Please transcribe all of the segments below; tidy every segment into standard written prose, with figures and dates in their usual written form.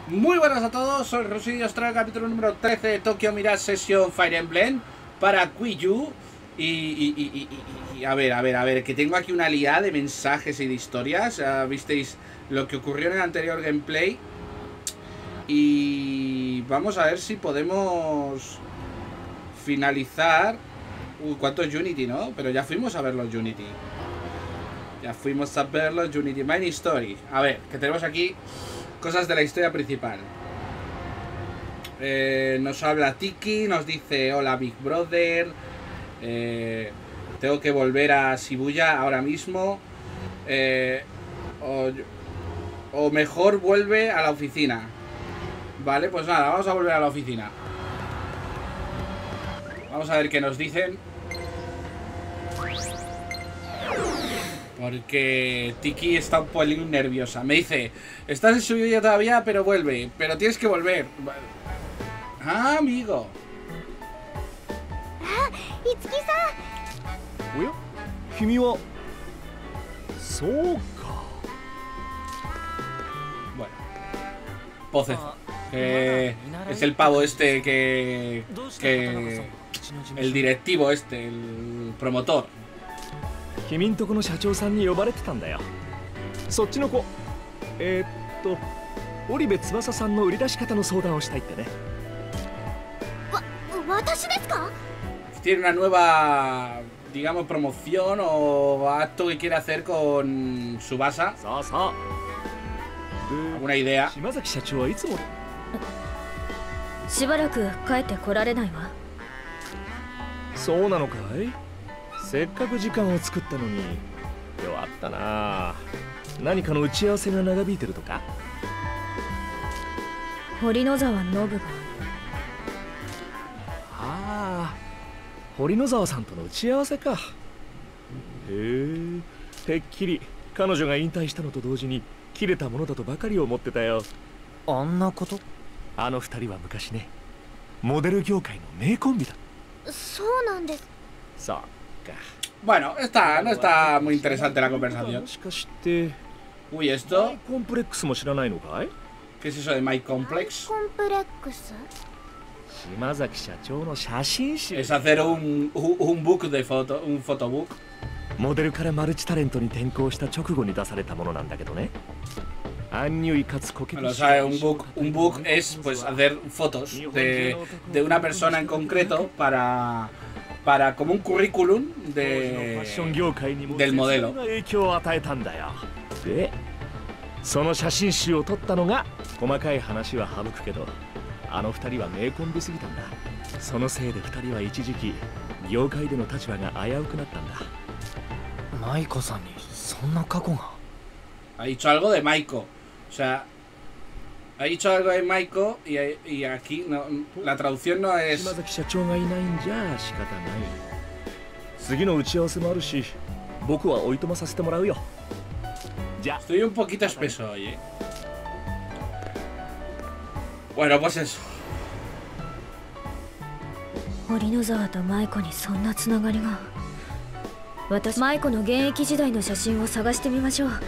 Muy buenas a todos, soy Rusi y os traigo el capítulo número 13 de Tokyo Mirage Session Fire Emblem para Wii U. Y a ver, que tengo aquí una liada de mensajes y de historias. Visteis lo que ocurrió en el anterior gameplay. Y vamos a ver si podemos finalizar. ¿Cuántos Unity, no? Pero ya fuimos a ver los Unity. Ya fuimos a ver los Unity. Main Story. A ver, que tenemos aquí cosas de la historia principal. Nos habla Tiki, nos dice: hola Big Brother, tengo que volver a Shibuya ahora mismo, o mejor vuelve a la oficina. Vale, pues nada, vamos a volver a la oficina. Vamos a ver qué nos dicen, porque Tiki está un pelín nerviosa. Me dice: estás en Shibuya todavía, pero vuelve. Pero tienes que volver. Ah, amigo. Ah, Itsuki-san. ¿Oya? ¿Kimi wa? ¿Souka? Bueno, Pocez, que es el pavo este que el directivo este, el promotor. 君んとこの社長さんに呼ばれてたんだよ。そっちの子、織部翼さんの売り出し方の相談をしたいってね。 私ですか? Tiene una nueva, digamos, promoción o acto que quiere hacer con Tsubasa. さあさあ。 ¿Alguna idea? 島崎社長はいつも。 しばらく帰ってこられないわ。 そうなのかい？せっかく時間を作ったのに弱ったな。何かの打ち合わせが長引いてるとか？ 堀野沢信が。 ああ、堀野沢さんとの打ち合わせか。へえ、てっきり彼女が引退したのと同時に切れたものだとばかり思ってたよ。あんなこと？あの二人は昔ね、モデル業界の名コンビだ。 そうなんです。 さあ。 Bueno, no está muy interesante la conversación. Uy, ¿esto? ¿Qué es eso de My Complex? Es hacer un book de foto, un photobook. モデルからマルチタレントに転向した直後に出されたものなんだけどね。 Bueno, o sea, un book es pues hacer fotos de una persona en concreto para como un currículum del modelo. で、その写真集を撮ったのが細かい話は省くけど、あの二人は名コンビすぎたんだ。そのせいで二人は一時期業界での立場が危うくなったんだ。マイコさんにそんな過去が。 Ha dicho algo de Maiko. O sea, ha dicho algo de Maiko y aquí no, la traducción no es. Estoy un poquito espeso hoy, ¿eh? Bueno, pues eso. 堀野沢と舞子にそんなつながりが。私、舞子の現役時代の写真を探してみましょう。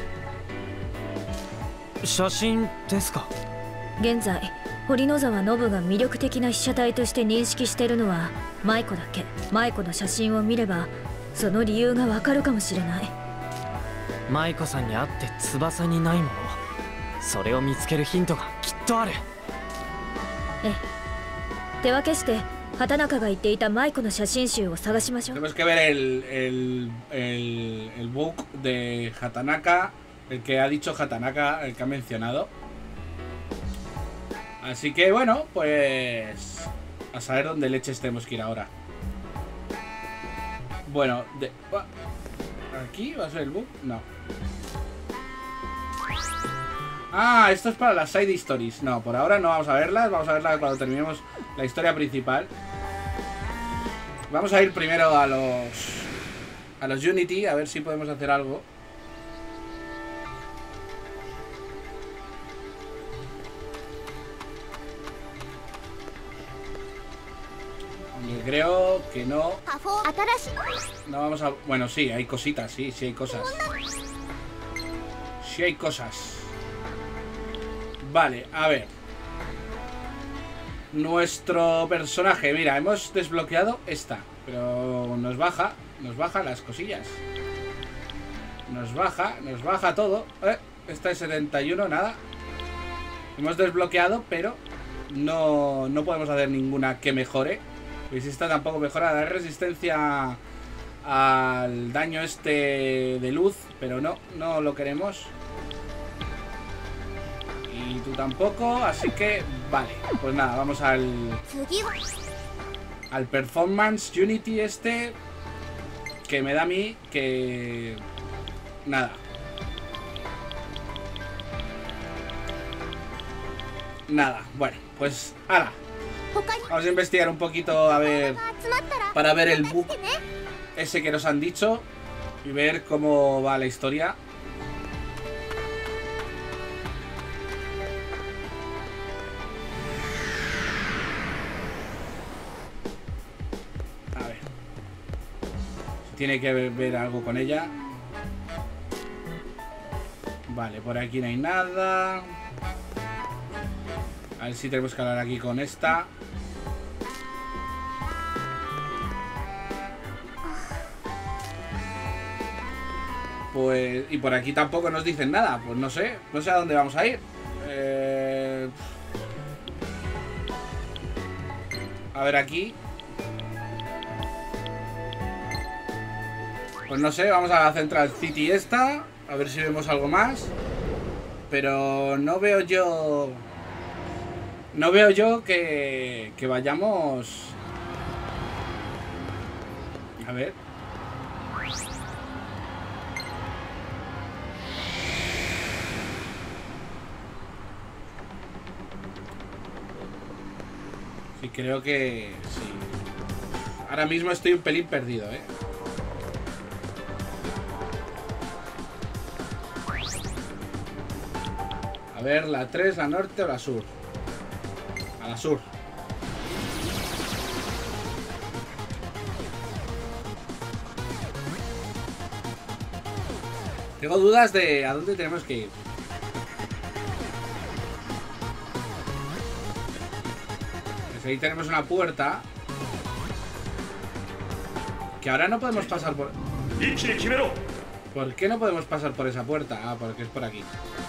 写真ですか？ 現在、堀野沢信が魅力的な被写体として認識しているのは舞子だけ。舞子の写真を見れば、その理由がわかるかもしれない。 舞子さんに会って翼にないもの、それを見つけるヒントがきっとある。 ええ。手分けして、畑中が言っていた舞子の写真集を探しましょう。 Tenemos que ver el book de Hatanaka, el que ha dicho Hatanaka, el que ha mencionado. Así que bueno, pues a saber dónde leches tenemos que ir ahora. Bueno, ¿aquí va a ser el book? No. Ah, esto es para las side stories. No, por ahora no vamos a verlas. Vamos a verlas cuando terminemos la historia principal. Vamos a ir primero a los Unity, a ver si podemos hacer algo. Y creo que no. No vamos a. Bueno, sí, hay cositas, sí hay cosas. Sí hay cosas. Vale, a ver. nuestro personaje. Mira, hemos desbloqueado esta, pero nos baja las cosillas. Nos baja todo. Esta es 71, nada. Hemos desbloqueado, pero no podemos hacer ninguna que mejore. ¿Veis? Esta tampoco mejora. Da resistencia al daño este de luz, pero no lo queremos. Y tú tampoco, así que vale. Pues nada, vamos al Performance Unity este, que me da a mí que... nada. Bueno, pues ¡hala! Vamos a investigar un poquito para ver el bug ese que nos han dicho y ver cómo va la historia. A ver. Tiene que ver algo con ella. Vale, por aquí no hay nada. A ver si tenemos que hablar aquí con esta. Pues... y por aquí tampoco nos dicen nada. Pues no sé a dónde vamos a ir. A ver aquí. Pues no sé, vamos a la Central City esta. A ver si vemos algo más. Pero no veo yo... que vayamos... A ver. Sí, creo que... sí. Ahora mismo estoy un pelín perdido, ¿eh? A ver, la 3, la norte o la sur. A la sur. Tengo dudas de a dónde tenemos que ir. Pues ahí tenemos una puerta. Que ahora no podemos pasar por... ¿Por qué no podemos pasar por esa puerta? Ah, porque es por aquí.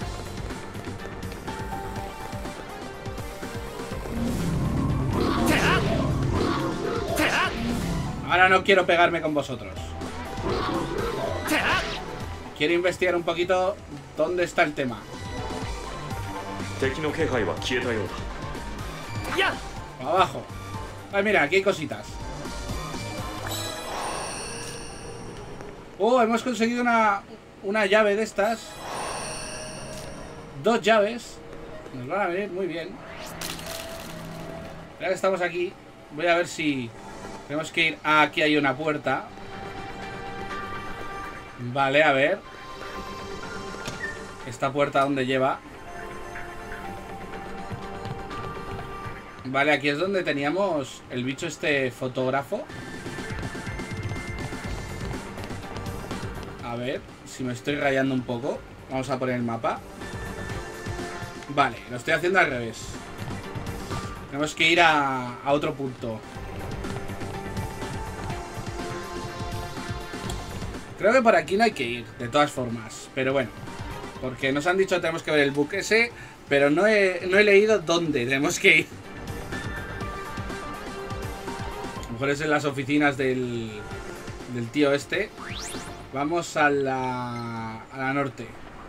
Ahora no quiero pegarme con vosotros. Quiero investigar un poquito dónde está el tema. Abajo. Ay, mira, aquí hay cositas. Oh, hemos conseguido una llave de estas. 2 llaves. Nos van a venir muy bien. Ya que estamos aquí, voy a ver si tenemos que ir. Ah, aquí hay una puerta. Vale, a ver. Esta puerta, ¿dónde lleva? Vale, aquí es donde teníamos el bicho este fotógrafo. A ver, si me estoy rayando un poco. Vamos a poner el mapa. Vale, lo estoy haciendo al revés. Tenemos que ir a otro punto. Creo que por aquí no hay que ir, de todas formas. Pero bueno, porque nos han dicho que tenemos que ver el bug ese, pero no he leído dónde tenemos que ir. A lo mejor es en las oficinas del tío este. Vamos a la norte.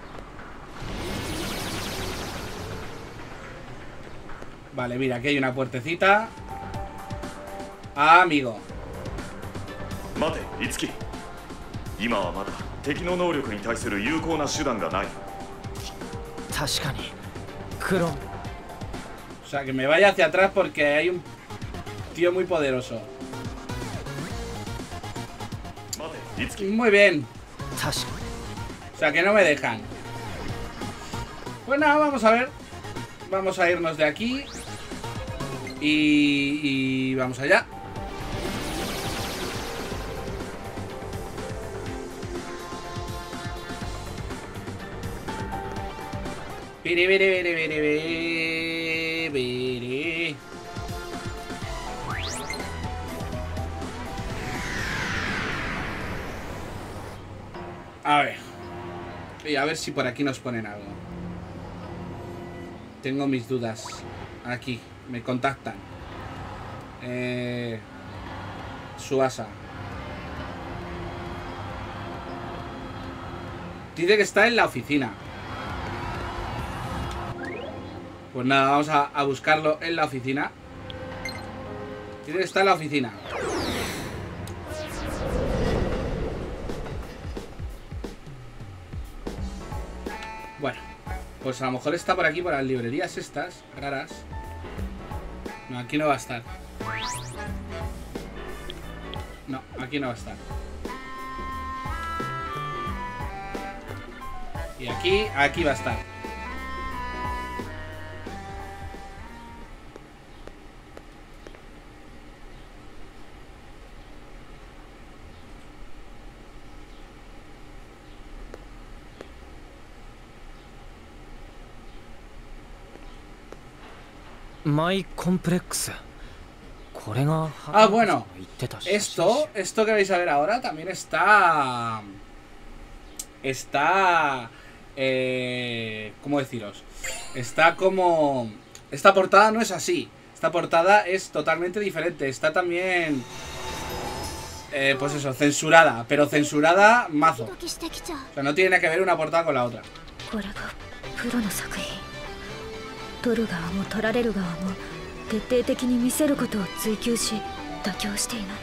Vale, mira, aquí hay una puertecita. Ah, amigo. Mate, Itsuki. O sea, que me vaya hacia atrás porque hay un tío muy poderoso. Muy bien. O sea, que no me dejan. Pues nada, vamos a ver. Vamos a irnos de aquí. Y vamos allá. A ver. Y a ver si por aquí nos ponen algo. Tengo mis dudas. Aquí, me contactan. Suasa. Dice que está en la oficina. Pues nada, vamos a buscarlo en la oficina. Dice que está en la oficina. Bueno, pues a lo mejor está por aquí, por las librerías estas raras. No, aquí no va a estar. No, aquí no va a estar. Y aquí va a estar. My Complex. Ah, bueno. Esto que vais a ver ahora también está... ¿cómo deciros? Está como... Esta portada no es así. Esta portada es totalmente diferente. Está también... pues eso, censurada. Pero censurada mazo. O sea, no tiene que ver una portada con la otra. 取る側も取られる側も徹底的に見せることを追求し妥協していない。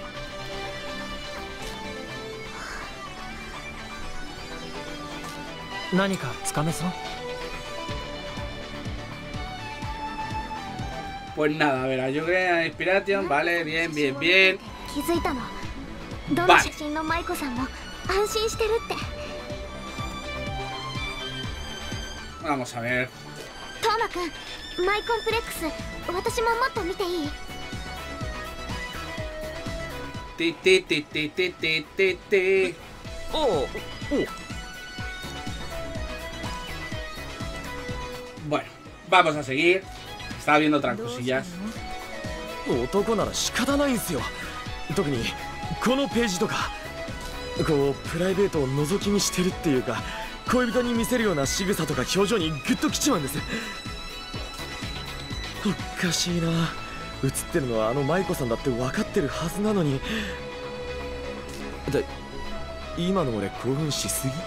何かつかめそう？ Pues nada, a ver, yo creo en Inspiration, vale, bien, bien, bien. 気づいたの。どの写真の舞子さんも安心してるって。 Vamos a ver. トーマくん、マイコンプレックス、私ももっと見ていい？ Ti, ti, ti, ti, ti, ti, ti, ti. Bueno, vamos a seguir. Estaba viendo otras cosillas. 男なら仕方ないんすよ。特にこのページとか、こうプライベートを覗き見してるっていうか、恋人に見せるような仕草とか表情にグッときちまうんです。おかしいな。映ってるのはあの舞子さんだって分かってるはずなのに。で、今の俺興奮しすぎ？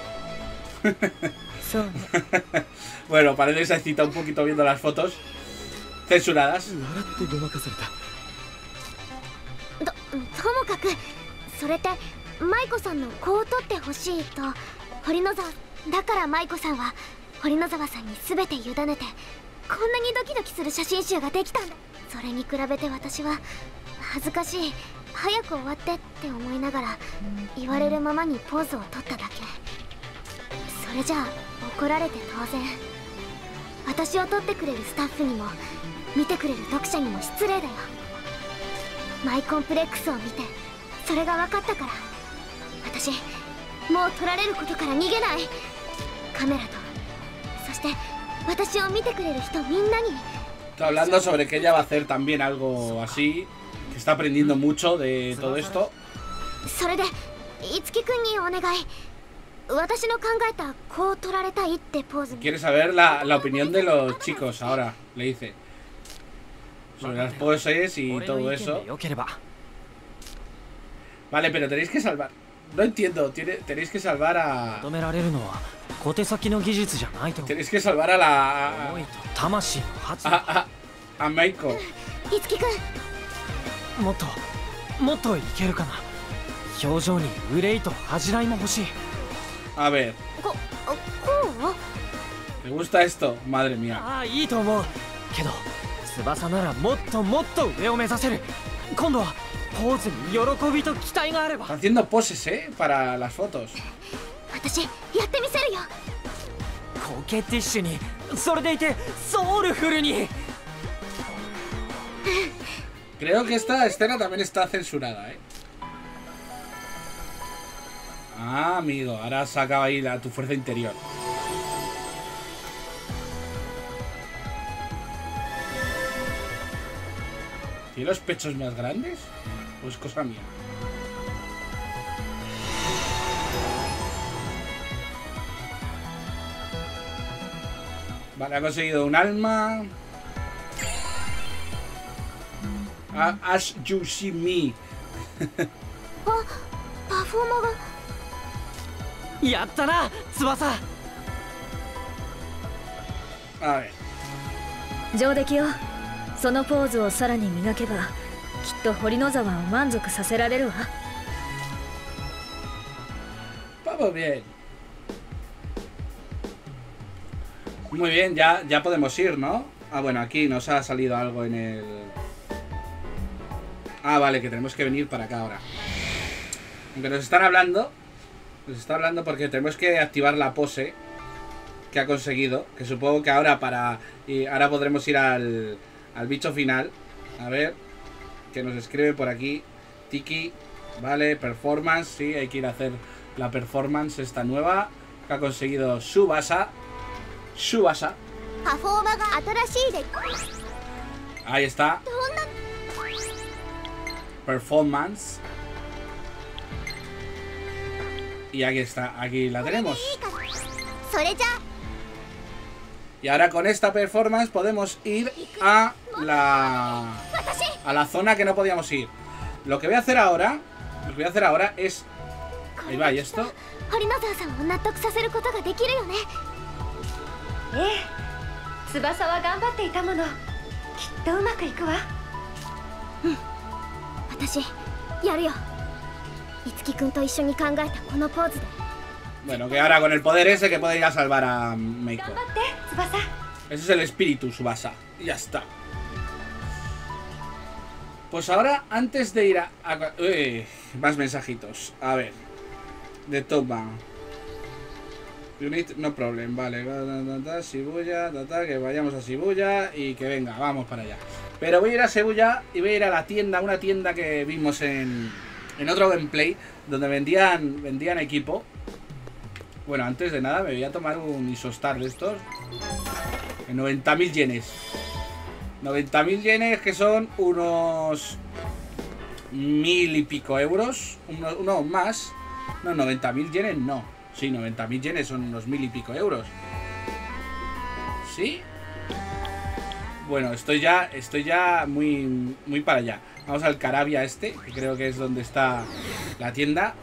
Bueno, parece que se excita un poquito viendo las fotos censuradas. ともかくそれって舞子さんの子を取ってほしいと堀野沢だから舞子さんは堀野沢さんに全て委ねてこんなにドキドキする写真集ができたんだ。それに比べて私は恥ずかしい、早く終わってって思いながら言われるままにポーズを取っただけ。それじゃあ怒られて当然。私を撮ってくれるスタッフにも見てくれる読者にも失礼だよ。マイコンプレックスを見てそれが分かったから私もう撮られることから逃げない。カメラとそして私を見てくれる人みんなに。 Está hablando sobre que ella va a hacer también algo así, que está aprendiendo mucho de todo esto. それで樹くんにお願い。私の考えたこう撮られたいってポーズ。 Quiere saber la opinión de los chicos ahora, le dice. Sobre las poses y todo eso. Vale, pero tenéis que salvar. No entiendo, tenéis que salvar a... Tenéis que salvar a la... A Meiko. 樹くん。 もっといけるかな。表情に憂いと恥じらいも欲しい。 A ver. こう？ ¿Te gusta esto? Madre mía. ああ、いいと思う。けど翼ならもっともっと上を目指せる。今度はポーズに喜びと期待があれば。 Está haciendo poses, para las fotos. 私やってみせるよ。 コケティッシュに、それでいてソウルフルに。 Creo que esta escena también está censurada, Ah, amigo, ahora saca ahí tu fuerza interior. ¿Tiene los pechos más grandes? ¿O es cosa mía? Vale, ha conseguido un alma. As you see me. パフォーマがやったな翼。 A ver. 上出来よ。そのポーズをさらに磨けばきっと堀之沢を満足させられるわ。 Vamos bien. Muy bien, ya podemos ir, ¿no? Ah, bueno, aquí nos ha salido algo en el... Ah, vale, que tenemos que venir para acá ahora. Aunque nos están hablando. Nos está hablando porque tenemos que activar la pose que ha conseguido. Que supongo que ahora y ahora podremos ir al bicho final. A ver. Que nos escribe por aquí. Tiki. Vale, performance. Sí, hay que ir a hacer la performance esta nueva. Que ha conseguido Tsubasa. パフォーマが新しいで Ahí está. Performance. Y aquí está, aquí la tenemos. それじゃ Y ahora con esta performance podemos ir a la zona que no podíamos ir. Lo que voy a hacer ahora es... Ahí va, ¿y esto? 堀之沢さんを納得させることができるよね。 ええ、翼は頑張っていたもの。きっとうまくいくわ。 私やるよ。樹くんと一緒に考えたこのポーズで。 Bueno, que ahora con el poder ese que puede ir a salvar a Meiko. 頑張って翼。 Ese es el espíritu Tsubasa. Y ya está. Pues ahora, antes de ir a más mensajitos. A ver. De Topman. Unit, no problem. Vale. Shibuya. Que vayamos a Shibuya. Y que venga, vamos para allá. Pero voy a ir a Shibuya y voy a ir a la tienda. Una tienda que vimos en otro gameplay. Donde vendían equipo. Bueno, antes de nada me voy a tomar un Isostar de estos. En 90.000 yenes. 90.000 yenes que son unos 1000 y pico euros. Uno más. No, 90.000 yenes no. Sí, 90.000 yenes son unos 1000 y pico euros. ¿Sí? Bueno, estoy ya muy para allá. Vamos al Carabia este, que creo que es donde está la tienda.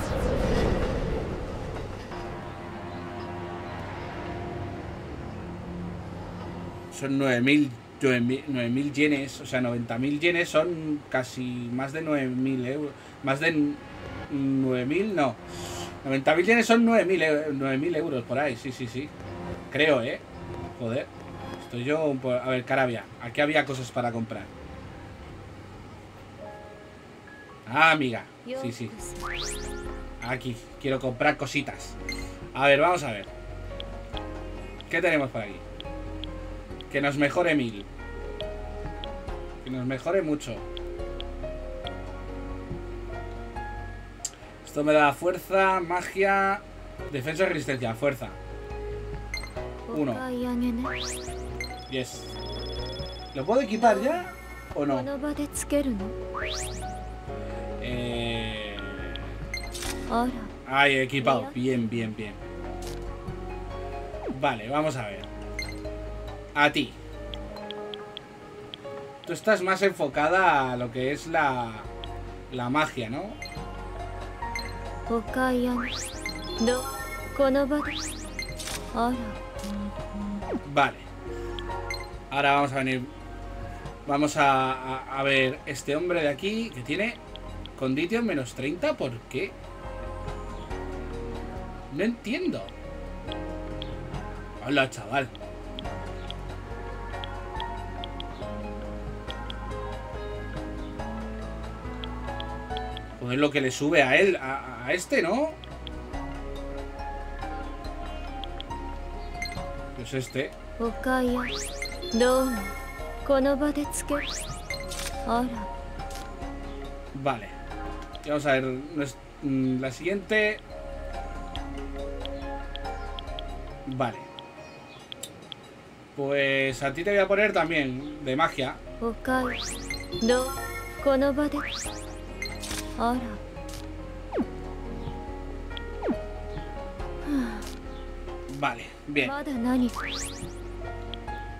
Son 9.000 yenes, o sea, 90.000 yenes son casi más de 9.000 euros. Más de 9.000, no. 90.000 yenes son 9.000 euros por ahí, sí. Creo, Joder. Estoy yo un poco... A ver, Carabia, aquí había cosas para comprar. Ah, amiga. Sí. Aquí, quiero comprar cositas. A ver, vamos a ver. ¿Qué tenemos por aquí? Que nos mejore 1000. Que nos mejore mucho. Esto me da fuerza, magia, defensa y resistencia. Fuerza. 1. Yes. ¿Lo puedo equipar ya o no? Ahí he equipado. Bien. Vale, vamos a ver. A ti. Tú estás más enfocada a lo que es la magia, ¿no? Vale. Ahora vamos a venir. Vamos a ver este hombre de aquí que tiene condition menos 30. ¿Por qué? No entiendo. Hola, chaval. Pues lo que le sube a él, a este, ¿no? Pues este. Vale. Y vamos a ver la siguiente. Vale. Pues a ti te voy a poner también de magia. Vale, bien.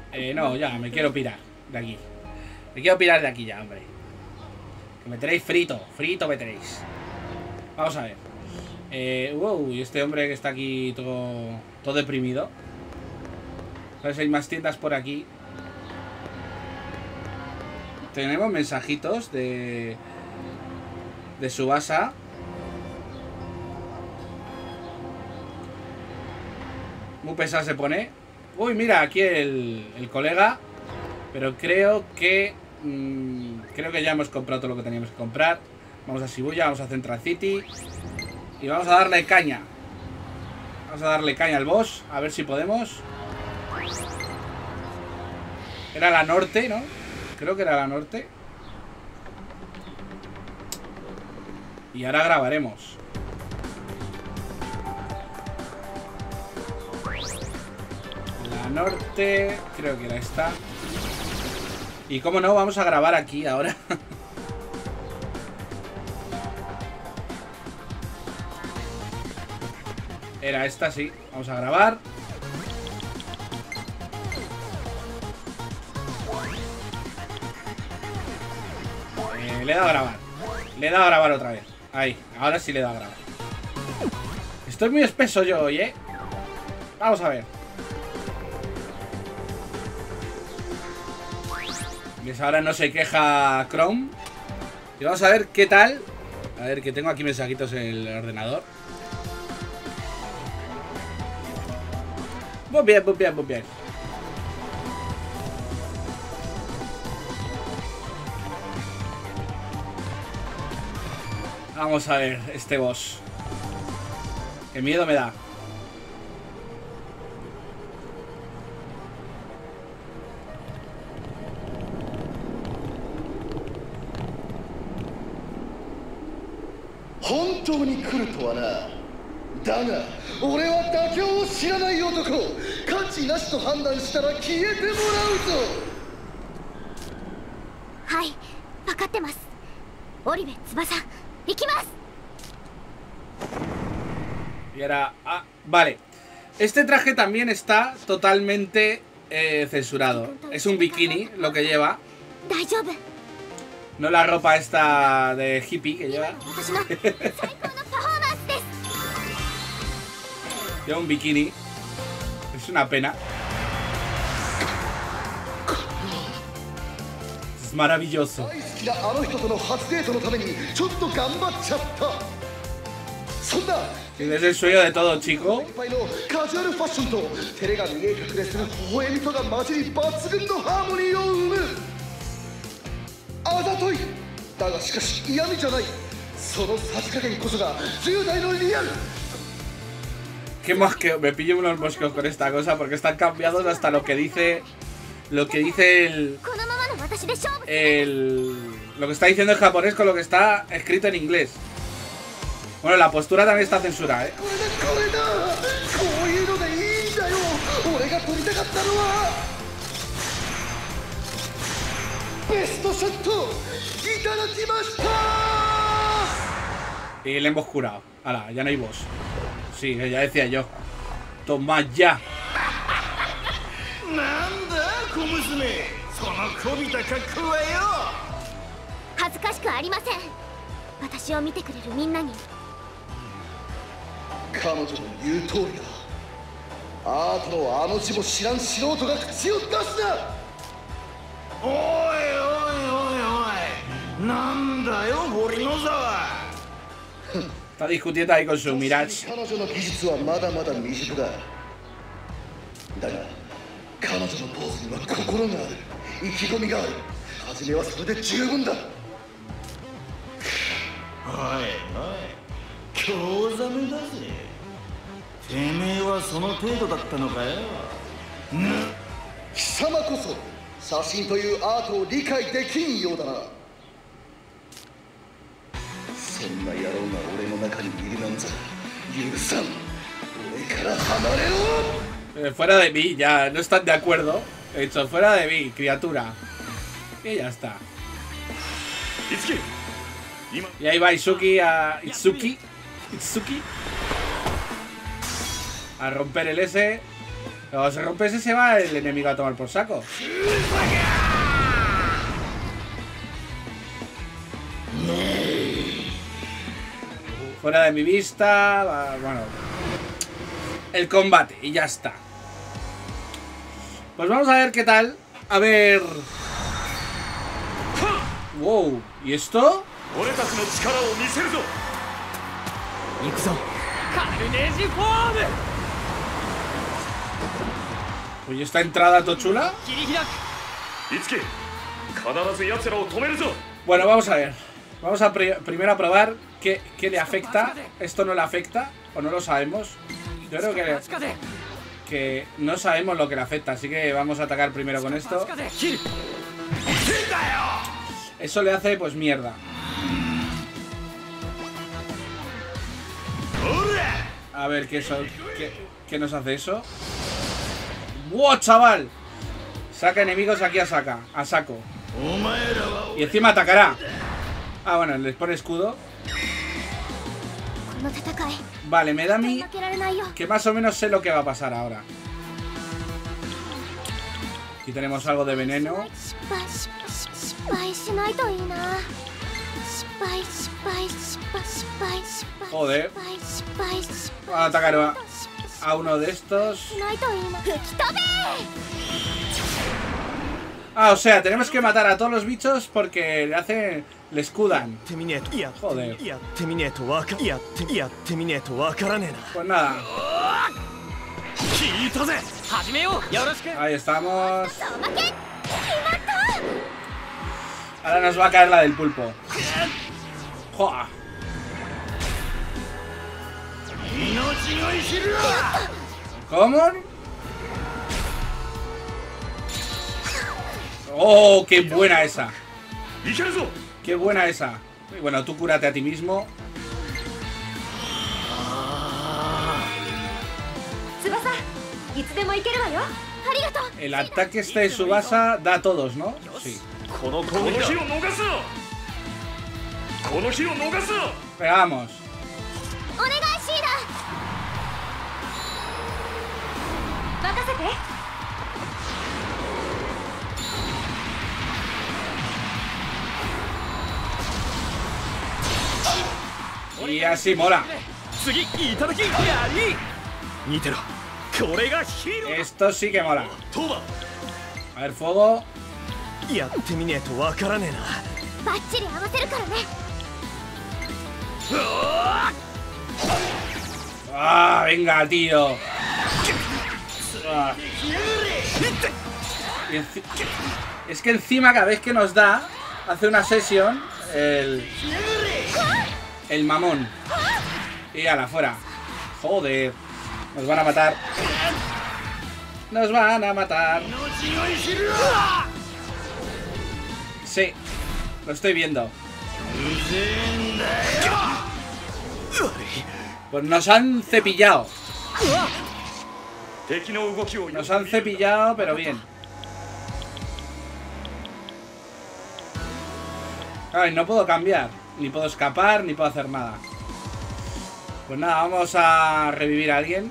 No, ya, me quiero pirar de aquí. Me quiero pirar de aquí ya, hombre. Que me tenéis frito. Frito me tenéis. Vamos a ver. Wow, y este hombre que está aquí todo deprimido. ¿Sabes? Hay más tiendas por aquí. Tenemos mensajitos de Tsubasa. Muy pesado se pone. Uy, mira, aquí el colega. Pero creo que ya hemos comprado todo lo que teníamos que comprar. Vamos a Shibuya, vamos a Central City. Y vamos a darle caña. Vamos a darle caña al boss. A ver si podemos. Era la norte, ¿no? Creo que era la norte. Y ahora grabaremos. La norte. Creo que era esta. Y cómo no, vamos a grabar aquí ahora. Era esta, sí. Vamos a grabar. Le he dado a grabar. Le he dado a grabar otra vez. Ahí, ahora sí le he dado a grabar. Estoy muy espeso yo hoy, ¿eh? Vamos a ver. Y ahora no se queja Chrome. Y vamos a ver qué tal. A ver, que tengo aquí mensajitos en el ordenador. Muy bien, muy bien, muy bien. Vamos a ver este boss. Qué miedo me da. Y ahora... Ah, vale. Este traje también está totalmente censurado. Es un bikini lo que lleva. No la ropa esta de hippie que lleva. Lleva un bikini. Es una pena. Es maravilloso. Es el sueño de todo chico. ¿Qué más que me pillo unos moscos con esta cosa? Porque están cambiados hasta lo que dice. Lo que dice lo que está diciendo en japonés con lo que está escrito en inglés. Bueno, la postura también está censurada, ¿eh? Y le hemos curado. Hala, ya no hay boss. Sí, ya decía yo. Toma ya. Está discutiendo ahí con su Mirage. Fuera de mí, ya no están de acuerdo. He dicho, fuera de mí, criatura. Y ya está. Y ahí va Itsuki a romper el S. Cuando se rompe ese se va el enemigo a tomar por saco. Fuera de mi vista. Bueno. El combate y ya está. Pues vamos a ver qué tal. A ver. Wow. ¿Y esto? Oye, esta entrada tochula. Bueno, vamos a ver. Vamos a primero a probar qué le afecta. Esto no le afecta, o no lo sabemos. Yo creo que no sabemos lo que le afecta, así que vamos a atacar primero con esto. Eso le hace pues mierda. A ver qué nos hace eso. ¡Wow, chaval! Saca enemigos aquí a saco. Y encima atacará. Ah, bueno, les pone escudo. Vale, me da a mí que más o menos sé lo que va a pasar ahora. Aquí tenemos algo de veneno. Joder. Voy a atacar a uno de estos. Ah, o sea, tenemos que matar a todos los bichos porque le escudan. Joder. Pues nada. Ahí estamos. Ahora nos va a caer la del pulpo. ¡Joa! ¿Cómo? ¡Oh, qué buena esa! ¡Qué buena esa! Bueno, tú cúrate a ti mismo. El ataque este de Tsubasa da a todos, ¿no? Sí. Pegamos. Y así mola. Esto sí que mola. A ver, fuego. Ah, venga, tío. Ah. Es que encima cada vez que nos da, hace una sesión el mamón. Y ala, fuera. Joder. Nos van a matar. Nos van a matar. Sí. Lo estoy viendo. Pues nos han cepillado. Nos han cepillado, pero bien. Ay, no puedo cambiar. Ni puedo escapar, ni puedo hacer nada. Pues nada, vamos a revivir a alguien.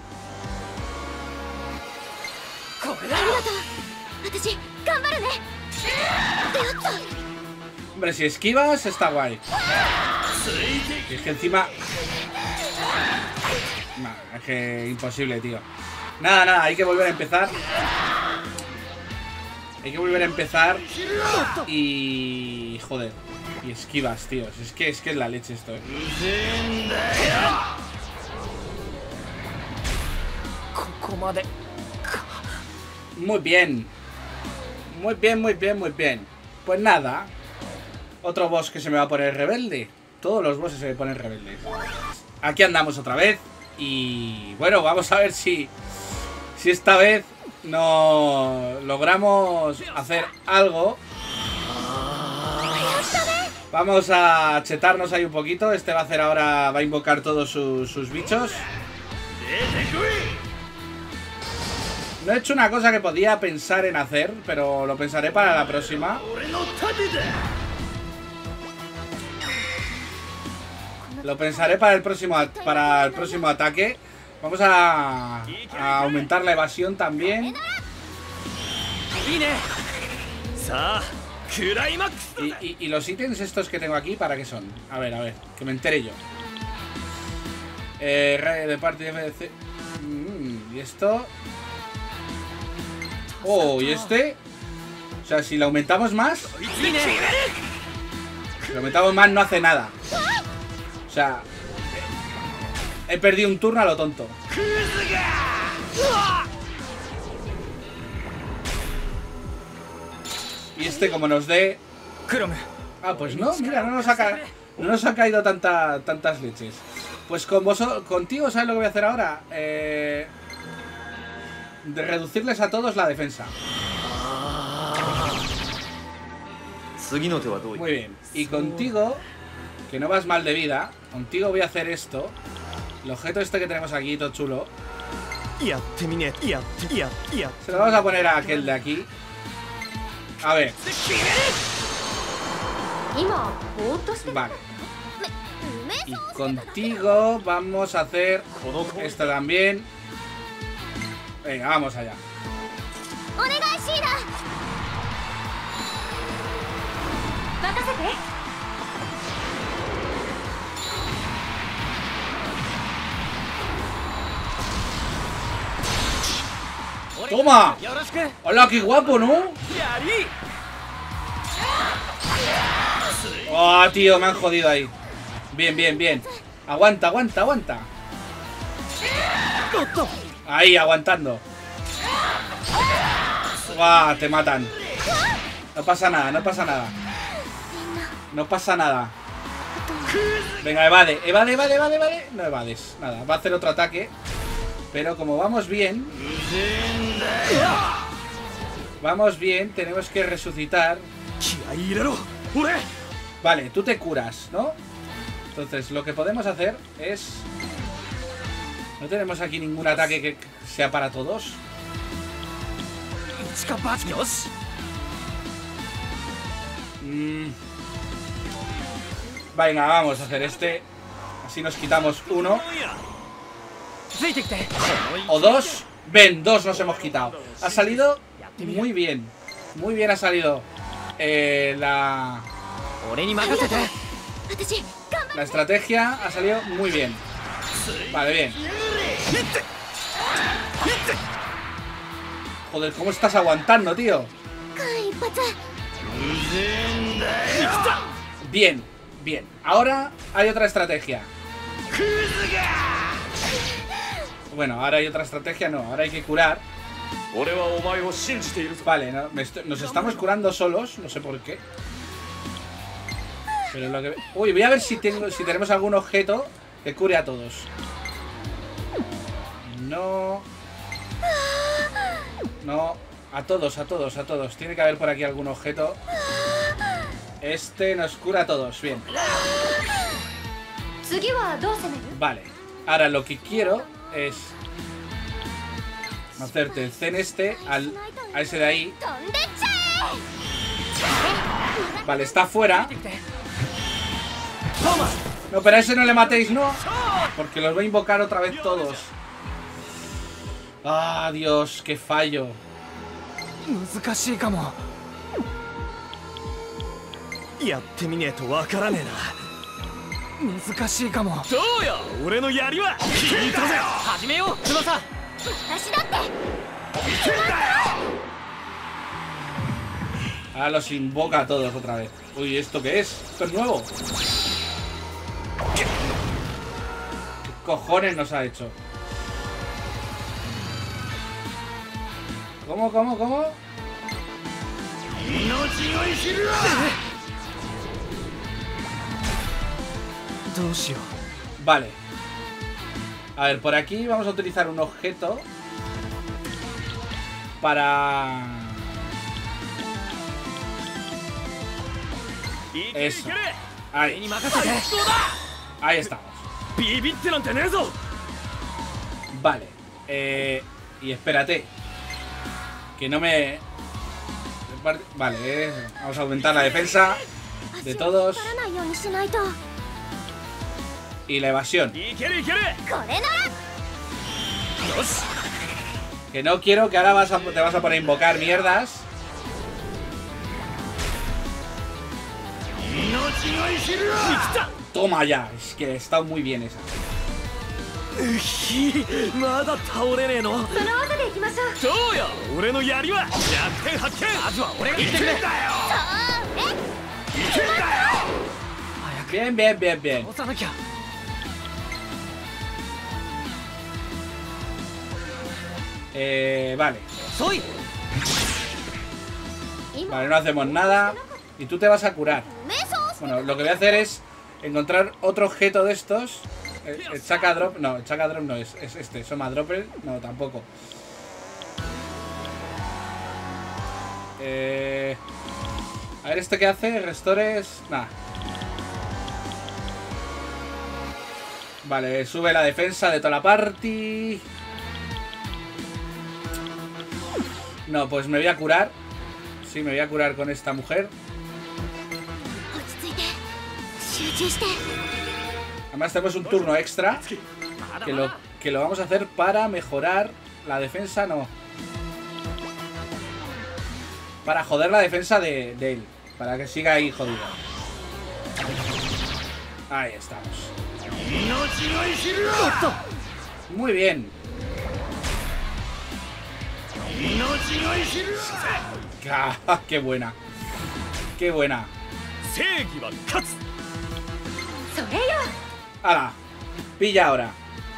Hombre, si esquivas está guay. Y es que encima... Nah, es que imposible, tío. Nada, hay que volver a empezar. Hay que volver a empezar. Y... joder. Y esquivas, tío. Es que es la leche esto, Muy bien. Muy bien. Pues nada. Otro boss que se me va a poner rebelde. Todos los bosses se me ponen rebeldes. Aquí andamos otra vez. Y bueno, vamos a ver si esta vez no logramos hacer algo. Vamos a chetarnos ahí un poquito. Este va a hacer ahora, va a invocar todos sus bichos. No he hecho una cosa que podía pensar en hacer, pero lo pensaré para la próxima. Lo pensaré para el próximo ataque. Vamos a aumentar la evasión también. Y los ítems estos que tengo aquí, ¿para qué son? A ver, que me entere yo. De parte de FDC. Y esto. Oh, y este. O sea, si lo aumentamos más. Si lo aumentamos más, no hace nada. O sea, he perdido un turno a lo tonto. Y este, como nos dé. Ah, pues no, mira, no nos ha caído tantas leches. Pues contigo, ¿sabes lo que voy a hacer ahora? De reducirles a todos la defensa. Muy bien. Y contigo, que no vas mal de vida, contigo voy a hacer esto. El objeto este que tenemos aquí, todo chulo. Se lo vamos a poner a aquel de aquí. A ver. Vale. Y contigo vamos a hacer esto también. Venga, vamos allá. ¡Toma! ¡Hola, qué guapo!, ¿no? ¡Oh, tío! Me han jodido ahí. Bien. Aguanta. Ahí, aguantando. ¡Guau! Te matan. No pasa nada. No pasa nada. Venga, evade. No evades. Nada, va a hacer otro ataque. Pero como vamos bien, tenemos que resucitar. Vale, tú te curas, ¿no? Entonces, lo que podemos hacer es... No tenemos aquí ningún ataque que sea para todos. Venga, vamos a hacer este. Así nos quitamos uno. O dos. Ven, dos nos hemos quitado. Ha salido muy bien. Muy bien ha salido la estrategia ha salido muy bien. Vale, bien. Joder, ¿cómo estás aguantando, tío? Bien. Ahora hay otra estrategia. Bueno, ahora hay otra estrategia, no. Ahora hay que curar. Vale, no, nos estamos curando solos. No sé por qué. Pero lo que... Uy, voy a ver si tenemos algún objeto que cure a todos. No. A todos. Tiene que haber por aquí algún objeto. Este nos cura a todos. Bien. Vale. Ahora lo que quiero es hacerte el zen este a ese de ahí. Vale, está fuera. No, pero a ese no le matéis, no. Porque los voy a invocar otra vez todos. Ah, Dios, qué fallo. Ahora los invoca a todos otra vez. Uy, ¿esto qué es? ¿Esto es nuevo? ¿Qué cojones nos ha hecho? ¿Cómo? Vale. A ver, por aquí vamos a utilizar un objeto para... Eso. Ahí. Ahí estamos. Vale. Y espérate. Que no me... Vale, vamos a aumentar la defensa de todos. Y la evasión. Que no quiero, que ahora te vas a poner a invocar mierdas. Toma ya, es que está muy bien esa. まだ倒れねえの。 その技でいきましょう。 そうよ、俺の槍は弱点発見。まずは俺が行ってくれ。 Bien, bien, bien, bien. 押さなきゃ。 Vale. 遅い。 Vale, no hacemos nada. Y tú te vas a curar. Bueno, lo que voy a hacer es encontrar otro objeto de estos. El Chaka Drop. No, el Chaka Drop no es este. Soma Dropper. No, tampoco. A ver, ¿esto qué hace? Restores. Nada. Vale, sube la defensa de toda la party. No, pues me voy a curar. Sí, me voy a curar con esta mujer. Además tenemos un turno extra que lo vamos a hacer para mejorar la defensa, no. Para joder la defensa de él. Para que siga ahí jodido. Ahí estamos. Muy bien. ¡Qué buena! ¡Qué buena! ¡Hala! Pilla ahora.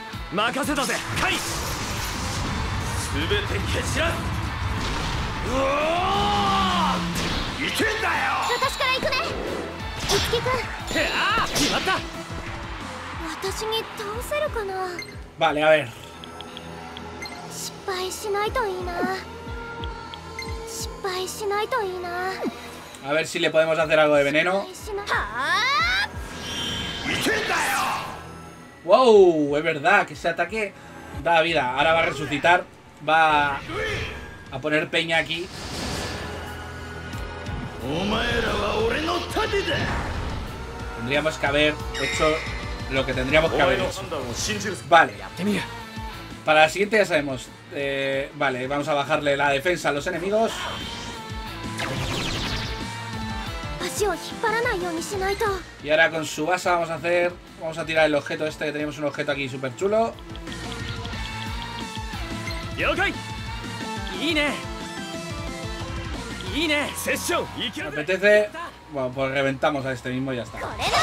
Vale, a ver. A ver si le podemos hacer algo de veneno. ¡Wow! Es verdad que ese ataque da vida. Ahora va a resucitar. Va a poner peña aquí. Tendríamos que haber hecho lo que tendríamos que haber hecho. Vale. Para la siguiente ya sabemos. Vale, vamos a bajarle la defensa a los enemigos. Y ahora con su base vamos a hacer... Vamos a tirar el objeto este, que teníamos un objeto aquí súper chulo. ¿Me apetece? Bueno, pues reventamos a este mismo y ya está.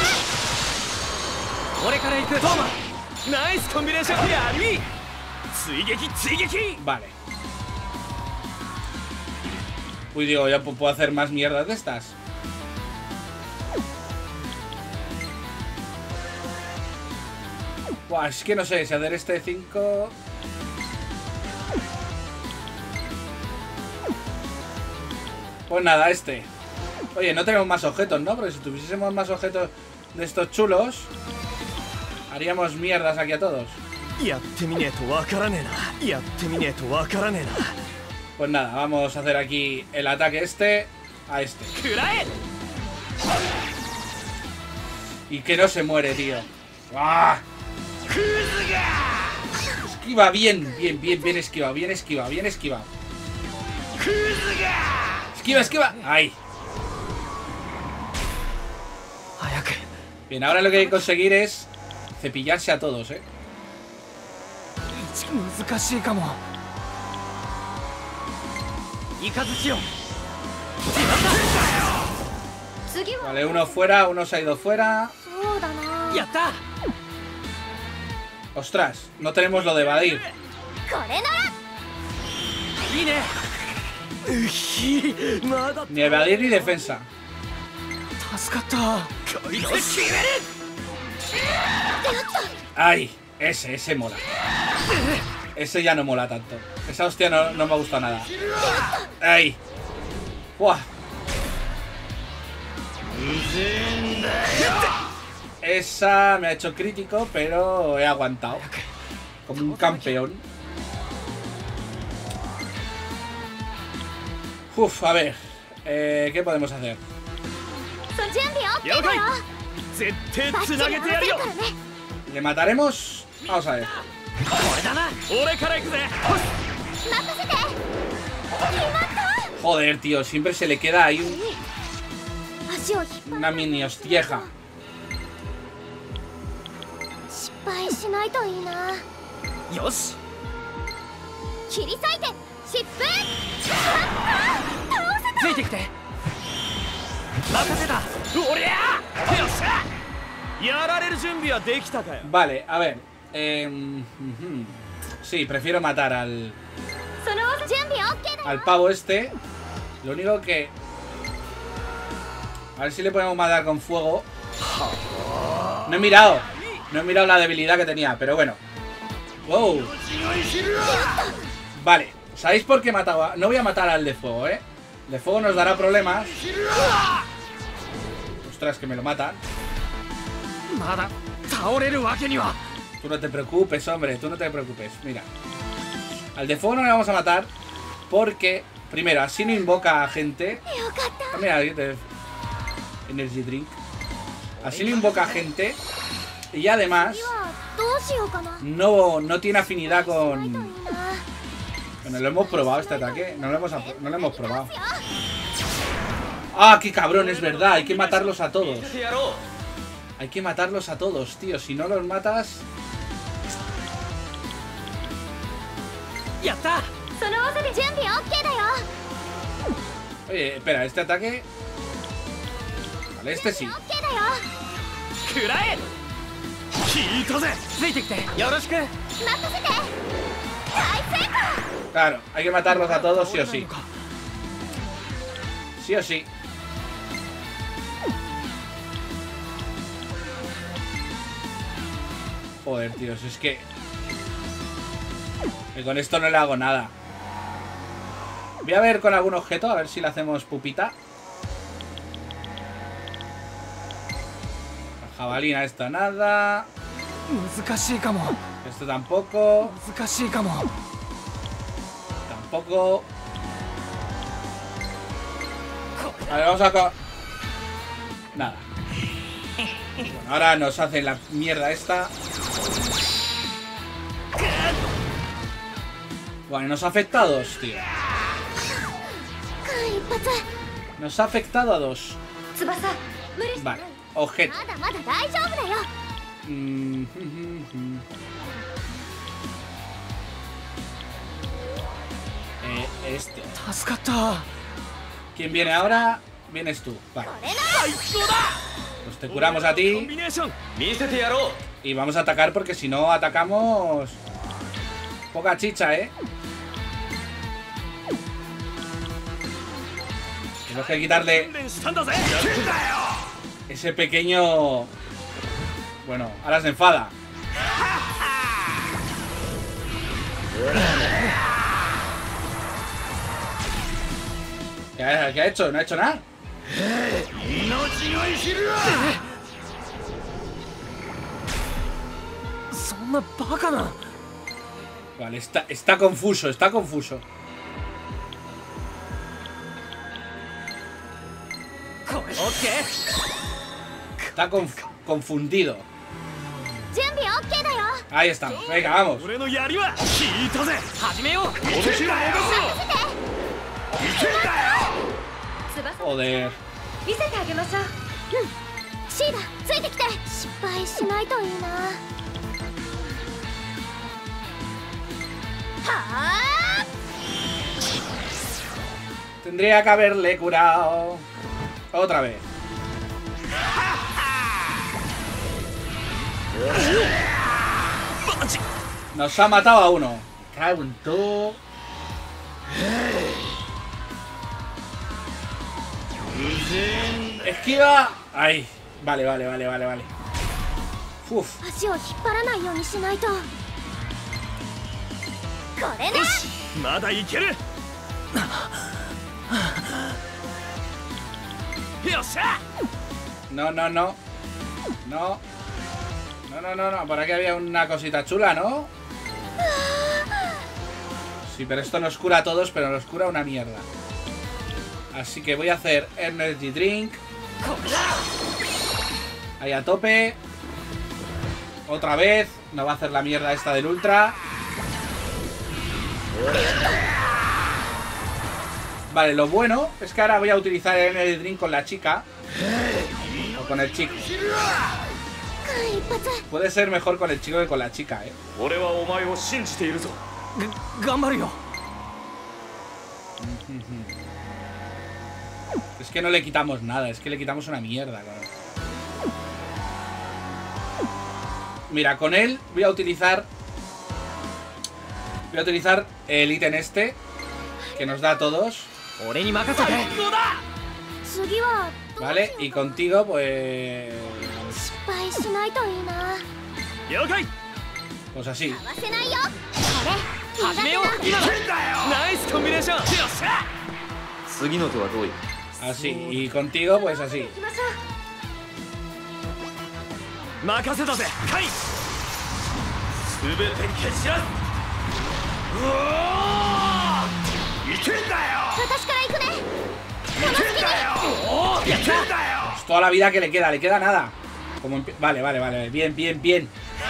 Vale. Uy, digo, ya puedo hacer más mierdas de estas. Buah, es que no sé si hacer este 5... Pues nada, este. Oye, no tenemos más objetos, ¿no? Porque si tuviésemos más objetos de estos chulos, haríamos mierdas aquí a todos. Pues nada, vamos a hacer aquí el ataque este a este. Y que no se muere, tío. ¡Ah! Esquiva bien, bien, bien, bien esquivado, bien esquivado, bien esquivado. Esquiva, esquiva. Ahí. Bien, ahora lo que hay que conseguir es cepillarse a todos, ¿eh? Vale, uno fuera, uno se ha ido fuera. Ostras, no tenemos lo de evadir. Ni evadir ni defensa. Ay, ese mola. Ese ya no mola tanto. Esa hostia no me gusta nada. Ay. ¡Buah! Esa me ha hecho crítico, pero he aguantado. Como un campeón. Uf, a ver. ¿Qué podemos hacer? ¿Le mataremos? Vamos a ver. Joder, tío, siempre se le queda ahí una mini hostieja. Vale, a ver. Sí, prefiero matar al pavo este. Lo único que... A ver si le podemos matar con fuego. No he mirado la debilidad que tenía, pero bueno. Wow. Vale, ¿sabéis por qué mataba? No voy a matar al de fuego, ¿eh? El de fuego nos dará problemas. Ostras, que me lo matan. Tú no te preocupes, hombre, tú no te preocupes. Mira, al de fuego no le vamos a matar porque, primero, así no invoca a gente. Ah, mira, Energy Drink. Así no invoca a gente. Y además no tiene afinidad con... Bueno, lo hemos probado este ataque. No lo hemos probado. ¡Ah, qué cabrón! Es verdad, hay que matarlos a todos. Hay que matarlos a todos, tío. Si no los matas... ¡Ya está! Oye, espera, este ataque... Vale, este sí. Claro, hay que matarlos a todos sí o sí. Sí o sí. Joder, tíos, es que con esto no le hago nada. Voy a ver con algún objeto, a ver si le hacemos pupita. La jabalina, esta nada. Esto tampoco. Tampoco. A ver, vamos a... Nada. Bueno, ahora nos hacen la mierda esta. Bueno, nos ha afectado a dos, tío. Nos ha afectado a dos. Vale, objeto. Este. ¿Quién viene ahora? Vienes tú. Vale. Pues te curamos a ti. Y vamos a atacar porque si no atacamos... Poca chicha, ¿eh? Tenemos que quitarle ese pequeño... Bueno, ahora se enfada. ¿Qué ha hecho? ¿No ha hecho nada? Vale, está confuso, está confuso. Está confundido. Ahí estamos, venga, vamos. Joder. Tendría que haberle curado. Otra vez. Nos ha matado a uno. Cago en todo. Esquiva. Ahí. Vale. Uf. No. Por aquí había una cosita chula, ¿no? Sí, pero esto nos cura a todos, pero nos cura una mierda. Así que voy a hacer Energy Drink. Ahí a tope. Otra vez. No va a hacer la mierda esta del ultra. Vale, lo bueno es que ahora voy a utilizar el Energy Drink con la chica. O con el chico. Puede ser mejor con el chico que con la chica, ¿eh? 俺はお前を信じているぞ。 頑張るよ。 Es que no le quitamos nada, es que le quitamos una mierda, claro. Mira, con él voy a utilizar el ítem este que nos da a todos. 俺に任せて。 次は Vale, y contigo pues... 失敗しないといいな。 了解。 Pues así. 合わせないよ。これ始めよう。今だ。ナイスコンビネーション。よっしゃ。 次の手はどういく？ Así, y contigo pues así. 行きましょう。 任せたぜ。カイ。 全て蹴散らす。うおー！いけんだよ。 私から行くね。 おー！いけんだよ。 Pues toda la vida que le queda nada. Como vale, vale, vale, bien, bien, bien.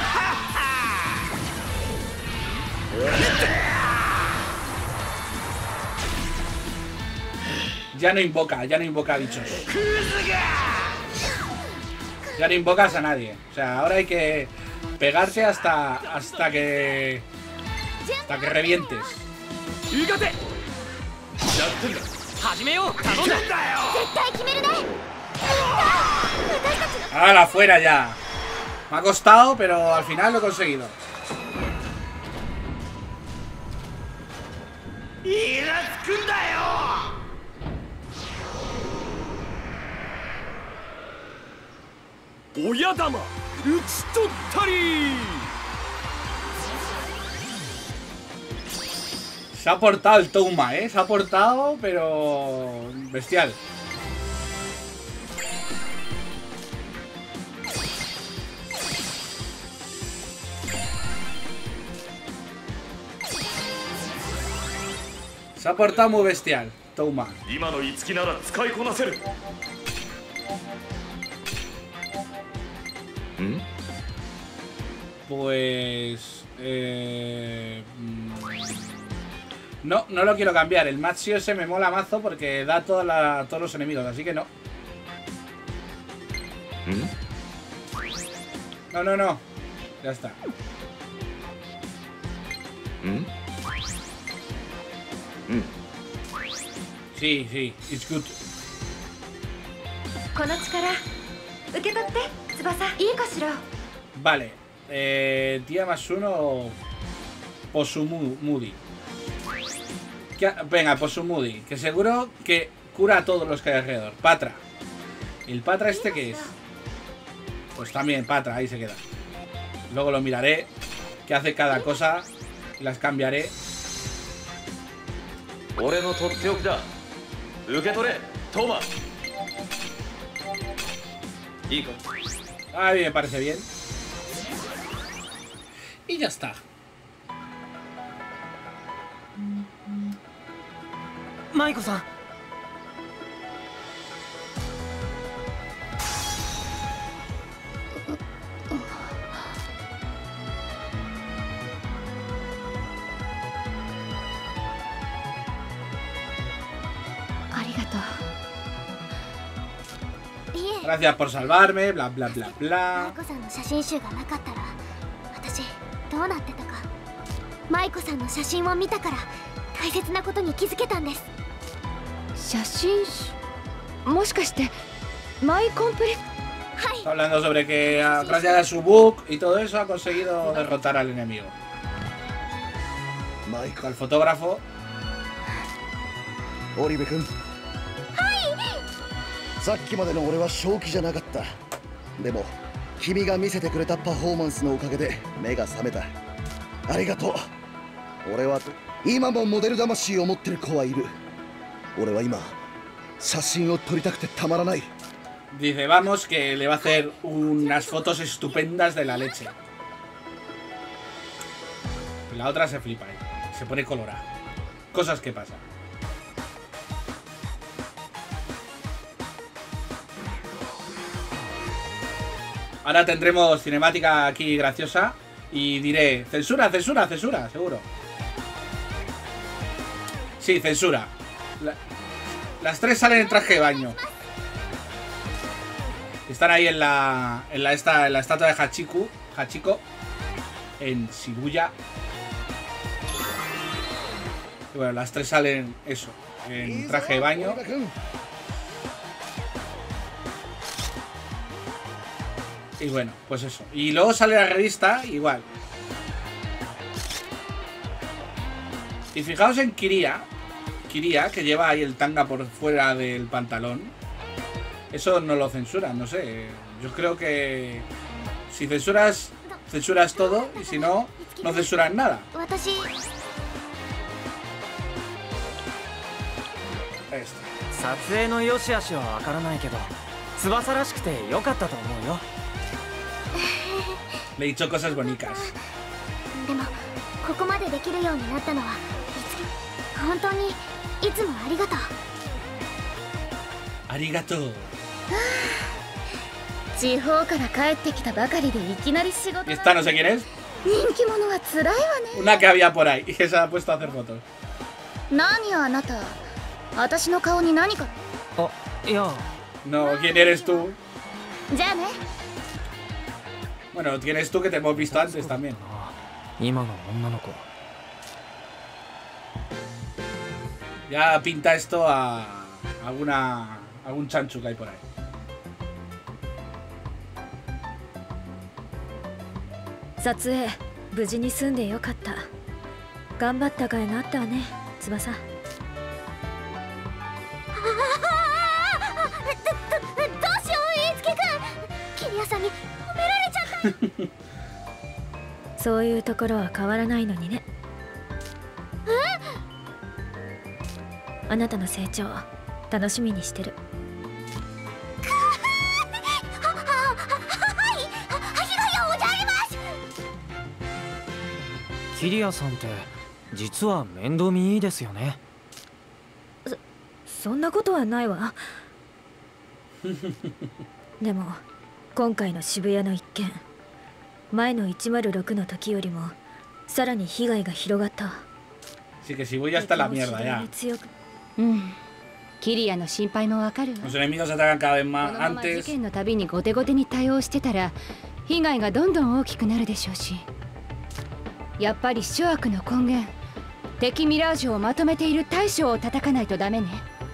Ya no invoca bichos. Ya no invocas a nadie. O sea, ahora hay que pegarse hasta que revientes. 行かせ。始めよう。頼んだ。 絶対決めるね。 ¡Hala, fuera ya! Me ha costado, pero al final lo he conseguido. イラつくんだよ。 親玉打ち取ったり。 Se ha portado el Touma, ¿eh? Se ha portado, pero... bestial. Se ha portado muy bestial, Touma. 今の五木なら使いこなせる。ん？ Pues... No, no lo quiero cambiar. El Mazio ese me mola mazo porque da todos los enemigos, así que no. No, no, no. Ya está. Sí, sí, it's good. この力受け取って翼。いいかしら。 Vale. Día más uno. Posumudi. Venga, Posumudi. Que seguro que cura a todos los que hay alrededor. Patra. ¿El Patra este qué es? Pues también Patra, ahí se queda. Luego lo miraré. Qué hace cada cosa. Y las cambiaré. 俺のとっておきだ。受け取れ、トーマ。いいか。 A mí me parece bien. Y ya está. マイコさん。 ありがとう。 いえ、 Gracias por salvarme, bla bla bla マ bla. イコさんの写真集がなかったら私どうなってたか。マイコさんの写真を見たから大切なことに気づけたんです。 写真集。もしかしてマイコンプリ。 はい。 Está hablando sobre que gracias a su book y todo eso ha conseguido derrotar al enemigo. El fotógrafo. オリベ君、さっきまでの俺は正気じゃなかった。でも君が見せてくれたパフォーマンスのおかげで目が覚めた。ありがとう。俺は今もモデル魂を持ってる子はいる。俺は今写真を撮りたくてたまらない。 Dice, vamos, que le va a hacer unas fotos estupendas de la leche. La otra se flipa, se pone colorada. Cosas que pasan. Ahora tendremos cinemática aquí graciosa. Y diré, censura, censura, censura, seguro. Sí, censura. Las tres salen en traje de baño. Están ahí en la estatua de Hachiko. En Shibuya. Y bueno, las tres salen eso, en traje de baño. Y bueno, pues eso. Y luego sale la revista, igual. Y fijaos en Kiria, que lleva ahí el tanga por fuera del pantalón. Eso no lo censuran, no sé. Yo creo que si censuras todo, y si no, no censuras nada. Ahí está. 撮影の良し悪しはわからないけど、翼らしくて良かったと思うよ。 Le he dicho cosas bonitas. でもここまでできるようになったのは本当にいつもありがとう。 ありがとう。 地方から帰ってきたばかりでいきなり仕事。 Y esta no sé quién es. 人気者は辛いわね。 Una que había por ahí y que se ha puesto a hacer fotos. 何よあなた。私の顔に何か。 あ、いや。 No, ¿quién eres tú? じゃあね。 Bueno, ¿quién eres tú que te hemos visto antes también? 今の女の子。 Ya pinta esto a algún chanchu que hay por ahí. 撮影無事に済んでよかった。頑張った甲斐があったわね、翼。 どうしよう、イーツキ君。キリアさんに褒められちゃった。 そういうところは変わらないのにね。あなたの成長楽しみにしてる。 キリアさんって実は面倒見いいですよね。 そんなことはないわ。でも今回の渋谷の一件、前の106の時よりもさらに被害が広がった。 Sí que Shibuya está la mierda ya. キリアの心配もわかるわ。 Los enemigos atacan cada vez こ más のまま事 antes. 件のたびに後手後手に対応してたら被害がどんどん大きくなるでしょうし、やっぱり諸悪の根源、敵ミラージュをまとめている大将を叩かないとダメね。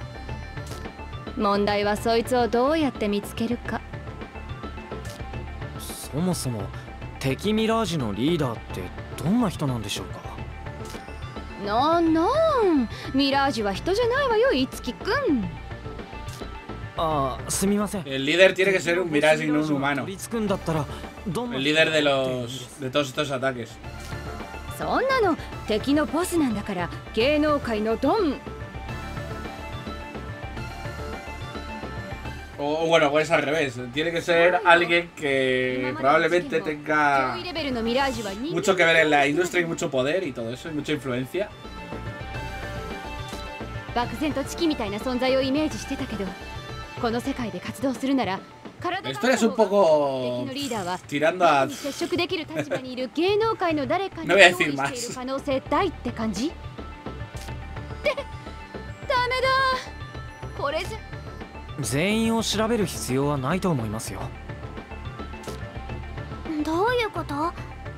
問題はそいつをどうやって見つけるか。 そもそも敵ミラージュのリーダーってどんな人なんでしょうか。 なんミラージュは人じゃないわよ、いつきくん。 ああ、すみません。 El líder tiene que ser un Mirage y no un humano. 取り付くんだったらどんな El líder de todos estos ataques. そんなの敵のボスなんだから、芸能界のドン。 O bueno, pues al revés. Tiene que ser alguien que probablemente tenga mucho que ver en la industria y mucho poder y todo eso, y mucha influencia. 漠然とチキみたいな存在をイメージしてたけど、この世界で活動するなら La historia es un poco tirando a... 接触できる立場にいる芸能界の誰かに No voy a 憑 decir 依 más. している可能性大って感じ？ダメだ。これじゃ。 全員を調べる必要はないと思いますよ。 どういうこと？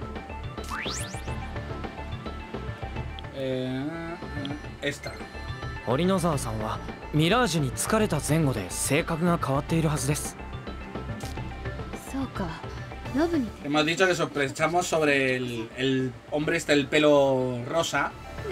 Esta. 堀野沢さんはミラージュに疲れた前後で性格が変わっているはずです。 そうか。ノブに。 Hemos dicho que sospechamos sobre el hombre este del pelo rosa.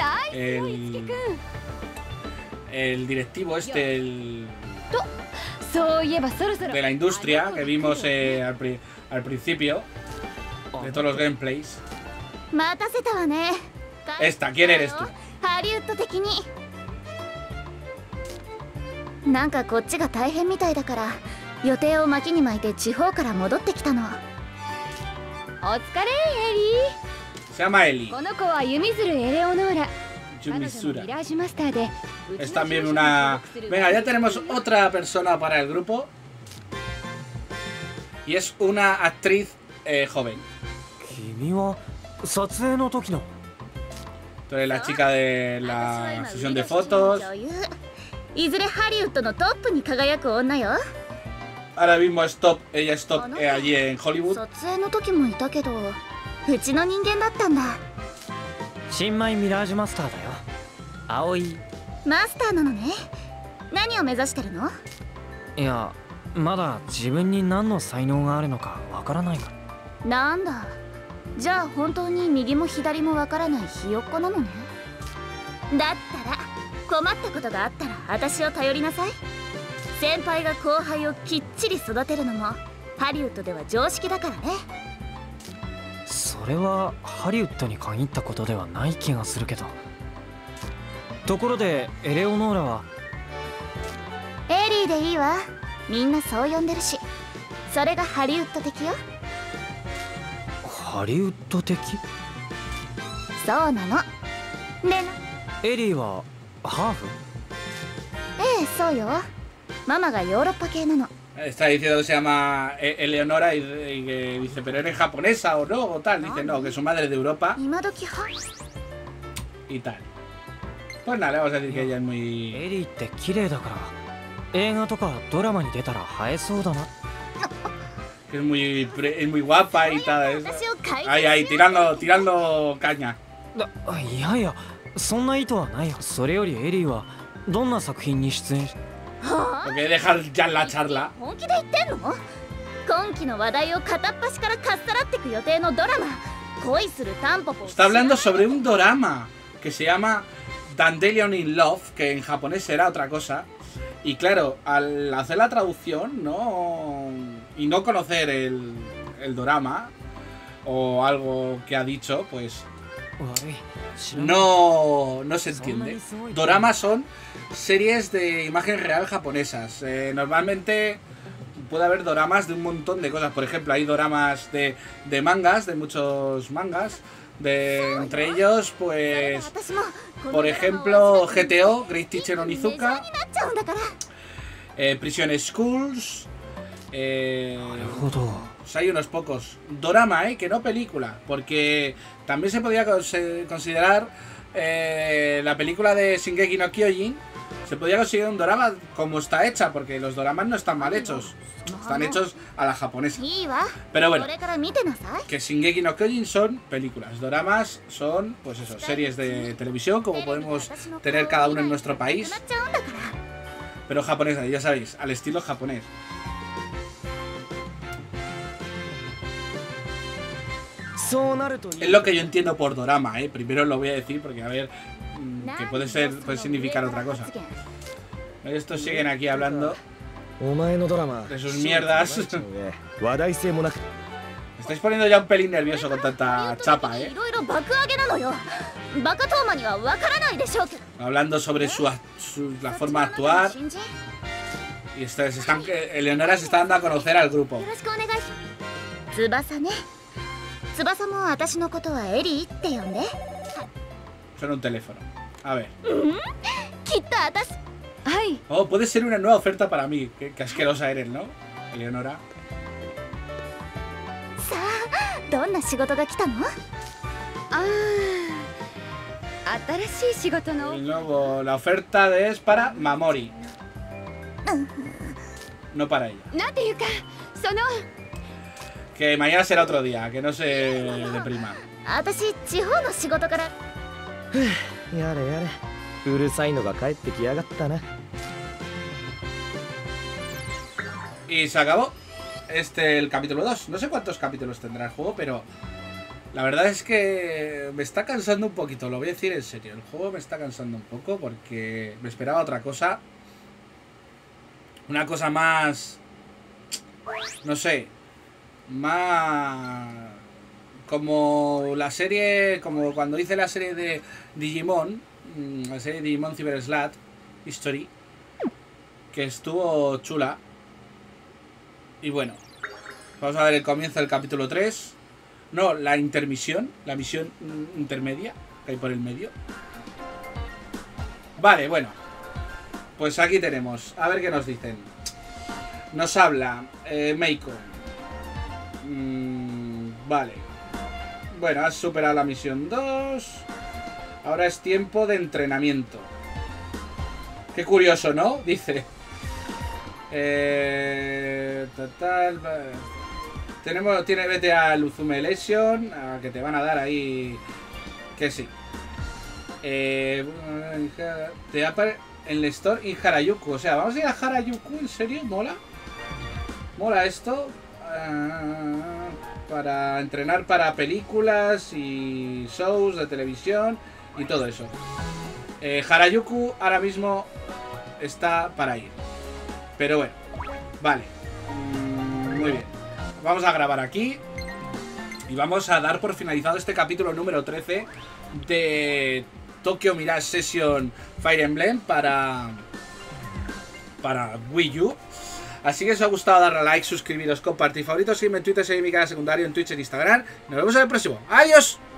El directivo este, el... de la industria que vimos al principio de todos los gameplays. Esta, ¿quién eres tú? なんかこっちが大変みたいだから予定を巻きに巻いて地方から戻ってきたの。 お疲れエリー。 Se llama Eli. この子は弓鶴エレオノーラ。 Yumisura. ミラージュマスターで。 Es también una... Venga, ya tenemos otra persona para el grupo. Y es una actriz joven. 君は撮影の時の Tú eres la chica de la sesión de fotos. いずれハリウッドのトップに輝く女よ。 Ahora mismo es top, ella es top allí en Hollywood. 撮影の時もいたけど、うちの人間だったんだ。 新米ミラージュマスターだよ。葵。 マスターなのね。何を目指してるの？ いや、まだ自分に何の才能があるのかわからないから。 なんだ。じゃあ本当に右も左もわからないひよっこなのね。だったら困ったことがあったら私を頼りなさい。先輩が後輩をきっちり育てるのもハリウッドでは常識だからね。 それはハリウッドに限ったことではない気がするけど。ところでエレオノーラは？ エリーでいいわ。みんなそう呼んでるし。それがハリウッド的よ。 ハリウッド的？ そうなの。でな。 エリーはハーフ？ ええ、そうよ。ママがヨーロッパ系なの。 Está diciendo que se llama Eleonora y que dice, pero eres japonesa o no, o tal. Dice, no, que su madre es de Europa 今時は y tal. Pues nada, le vamos a decir que ella es muy... エリーって綺麗だから映画とかドラマに出たら映えそうだな。 Que es muy guapa y tal. 私を解 Ahí, ahí, tirando caña. いやいや、そんな意図はないよ。それよりエリーはどんな作品に出演し？ Porque dejar ya la charla. 本気で言ってんの？今期の話題を片っ端からかっさらってく予定のドラマ恋するタンポポ。 Está hablando sobre un dorama que se llama Dandelion in Love, que en japonés será otra cosa. Y claro, al hacer la traducción, ¿no? Y no conocer el dorama o algo que ha dicho, pues no se entiende. Doramas son series de imagen real japonesas. Normalmente puede haber doramas de un montón de cosas. Por ejemplo, hay doramas de mangas, de muchos mangas. Entre ellos, pues, por ejemplo, GTO, Great Teacher Onizuka, Prison Schools, pues hay unos pocos. Dorama, que no película, porque también se podía considerar la película de Shingeki no Kyojin, se podía considerar un dorama como está hecha, porque los doramas no están mal hechos. Están hechos a la japonesa. Pero bueno, que Shingeki no Kyojin son películas. Doramas son, pues eso, series de televisión, como podemos tener cada uno en nuestro país. Pero japonesas, ya sabéis, al estilo japonés. Es lo que yo entiendo por dorama, Primero lo voy a decir porque a ver, que puede significar otra cosa. Estos siguen aquí hablando de sus mierdas. Estáis poniendo ya un pelín nervioso con tanta chapa, Hablando sobre la forma de actuar. Y Eleonora se está dando a conocer al grupo. Suena un teléfono. A ver. Oh, puede ser una nueva oferta para mí. Qué asquerosa eres, ¿no, Eleonora? La oferta es para Mamori. No para ella. Que mañana será otro día, que no se deprima. Y se acabó el capítulo 2. No sé cuántos capítulos tendrá el juego, pero la verdad es que me está cansando un poquito, lo voy a decir en serio. El juego me está cansando un poco porque me esperaba otra cosa. Una cosa más... no sé... más... como la serie... como cuando hice la serie de Digimon, la serie de Digimon Cyber Slot History, que estuvo chula. Y bueno, vamos a ver el comienzo del capítulo 3. No, la intermisión, la misión intermedia que hay por el medio. Vale, bueno, pues aquí tenemos, a ver qué nos dicen. Nos habla Meiko. Vale. Bueno, has superado la misión 2. Ahora es tiempo de entrenamiento. Qué curioso, ¿no? Dice. Total. Vete al Uzume Election, que te van a dar ahí. Que sí. Te aparece en el store en Harajuku. O sea, vamos a ir a Harajuku, ¿en serio? ¿Mola? ¿Mola esto? Para entrenar para películas y shows de televisión y todo eso. Harajuku ahora mismo está para ir. Pero bueno, vale. Muy bien. Vamos a grabar aquí. Y vamos a dar por finalizado este capítulo número 13 de Tokyo Mirage Session Fire Emblem para Wii U. Así que si os ha gustado, darle a like, suscribiros, compartir, favoritos, seguirme en Twitter, seguirme en mi canal secundario, en Twitch, en Instagram. Nos vemos en el próximo. ¡Adiós!